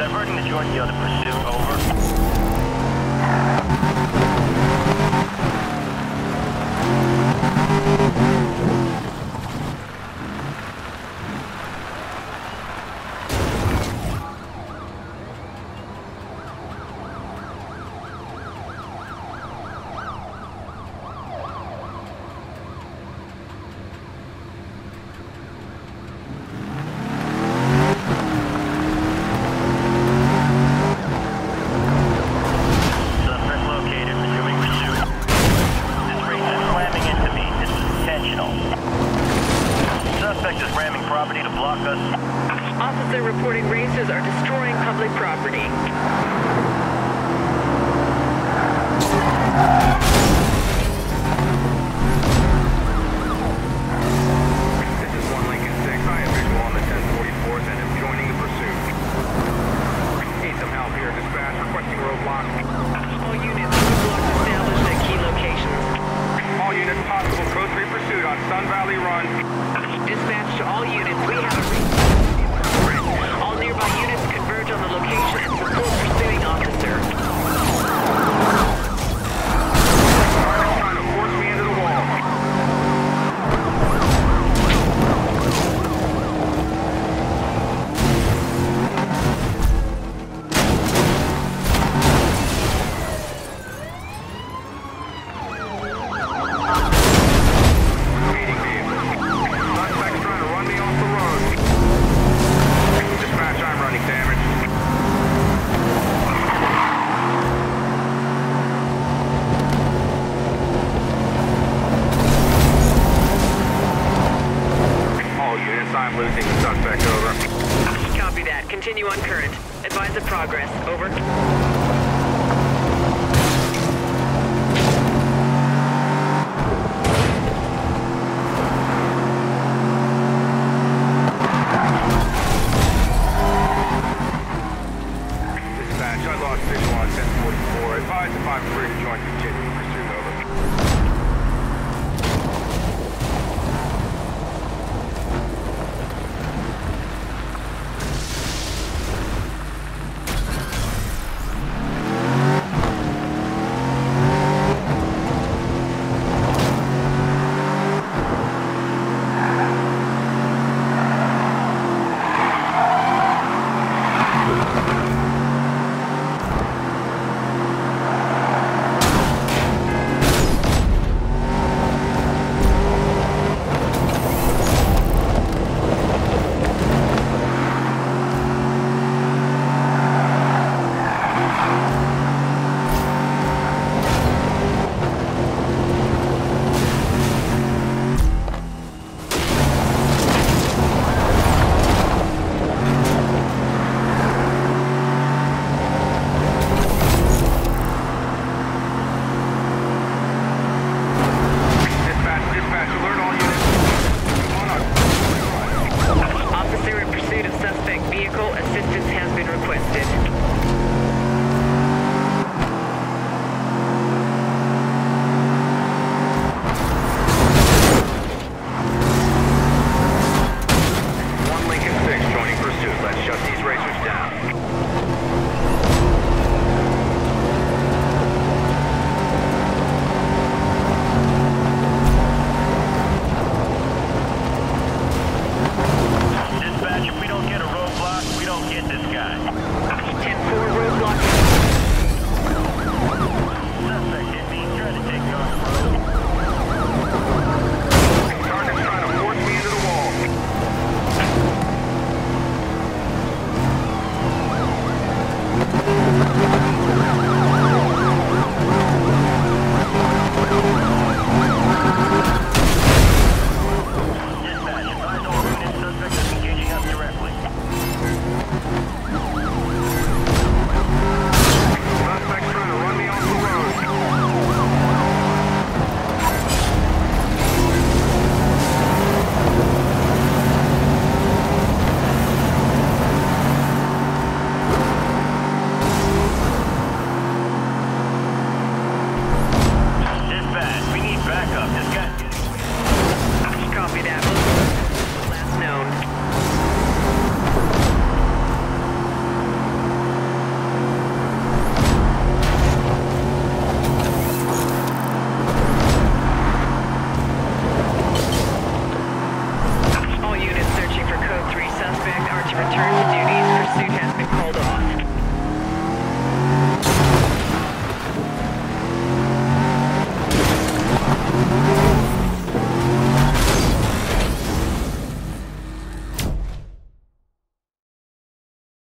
Diverting to join the other pursuit, over. Property to block us. Officer reporting racers are destroying public property. This is 1 Lincoln 6. I have visual on the 1044th and am joining the pursuit. Need some help here, dispatch. Requesting roadblock. All units, roadblocks established at key locations. All units, possible code 3 pursuit on Sun Valley Run. Dispatch to all units. We have all nearby units converge on the location and support pursuing officer. Target's trying to force me into the wall. Speeding vehicle. Suspect's trying to run me off the road. Dispatch, I'm running damage. All units, I'm losing the suspect, over. Copy that. Continue on current. Advise of progress. Over. Dispatch, I lost visual on 1044. Advise if I'm free to join continue.